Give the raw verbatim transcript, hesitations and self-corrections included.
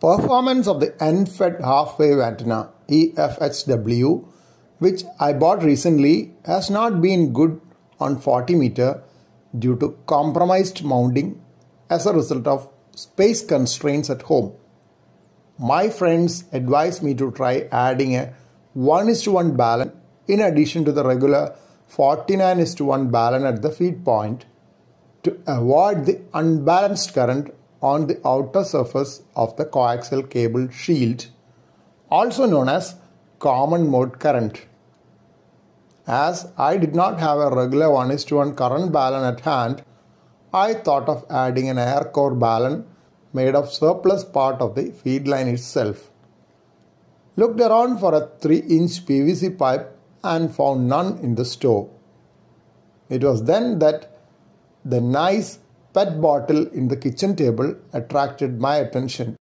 Performance of the unfed half-wave antenna E F H W, which I bought recently, has not been good on forty meter due to compromised mounting as a result of space constraints at home. My friends advised me to try adding a one is to one Balun in addition to the regular forty-nine is to one Balun at the feed point to avoid the unbalanced current on the outer surface of the coaxial cable shield, also known as common mode current. As I did not have a regular one is to one current Balun at hand, I thought of adding an air core Balun made of surplus part of the feed line itself. Looked around for a three inch P V C pipe and found none in the store. It was then that the nice P E T bottle in the kitchen table attracted my attention.